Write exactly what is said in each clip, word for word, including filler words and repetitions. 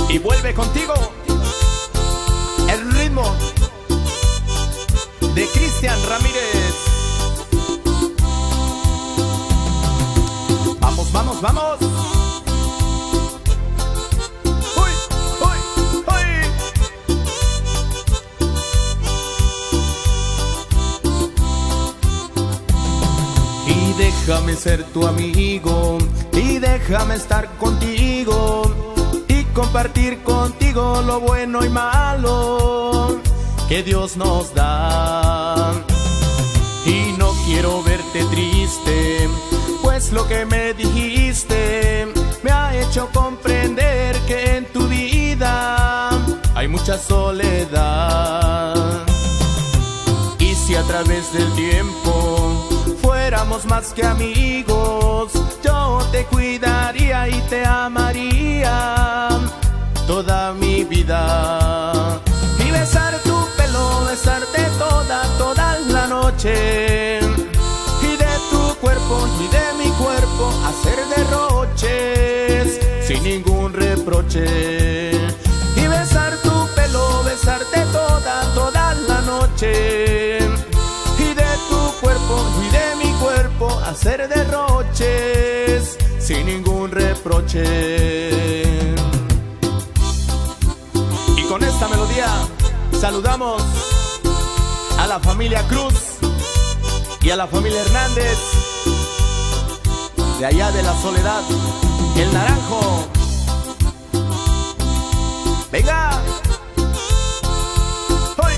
Y vuelve contigo el ritmo de Cristian Ramírez. Vamos, vamos, vamos. Uy, uy, uy. Y déjame ser tu amigo, y déjame estar contigo, y compartir contigo lo bueno y malo que Dios nos da. Y no quiero verte triste, pues lo que me dijiste me ha hecho comprender que en tu vida hay mucha soledad. Y si a través del tiempo fuéramos más que amigos, yo te cuidaría y te amaría toda mi vida. Y besar tu pelo, besarte toda, toda la noche, y de tu cuerpo y de mi cuerpo hacer derroches sin ningún reproche. Y besar tu pelo, besarte toda, toda la noche, y de tu cuerpo y de mi cuerpo hacer derroches sin ningún reproche. Y con esta melodía saludamos a la familia Cruz y a la familia Hernández de allá de la Soledad, el Naranjo. Venga. ¡Hoy!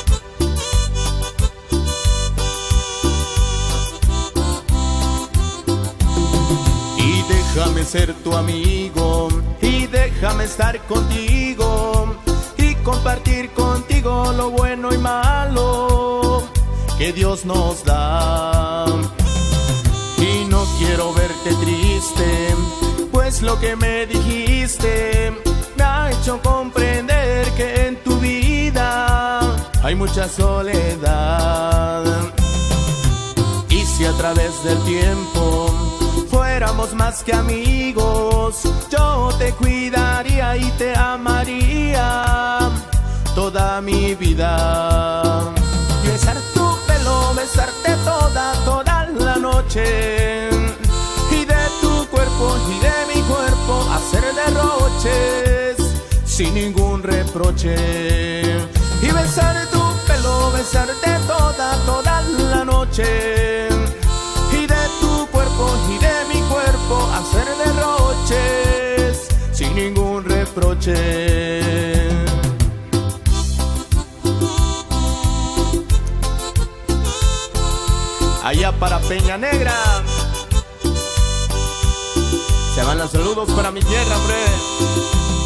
Y déjame ser tu amigo, y déjame estar contigo, y compartir contigo lo bueno y malo que Dios nos da. Y no quiero verte triste, pues lo que me dijiste me ha hecho comprender que en tu vida hay mucha soledad. Y si a través del tiempo fuéramos más que amigos, yo te cuidaría y te amaría toda mi vida. Y besar tu pelo, besarte toda, toda la noche, y de tu cuerpo y de mi cuerpo hacer derroches sin ningún reproche. Y besar tu pelo, besarte toda, toda la noche, y de tu cuerpo y de mi cuerpo hacer derroches sin ningún reproche. Allá para Peña Negra se van los saludos para mi tierra, hombre.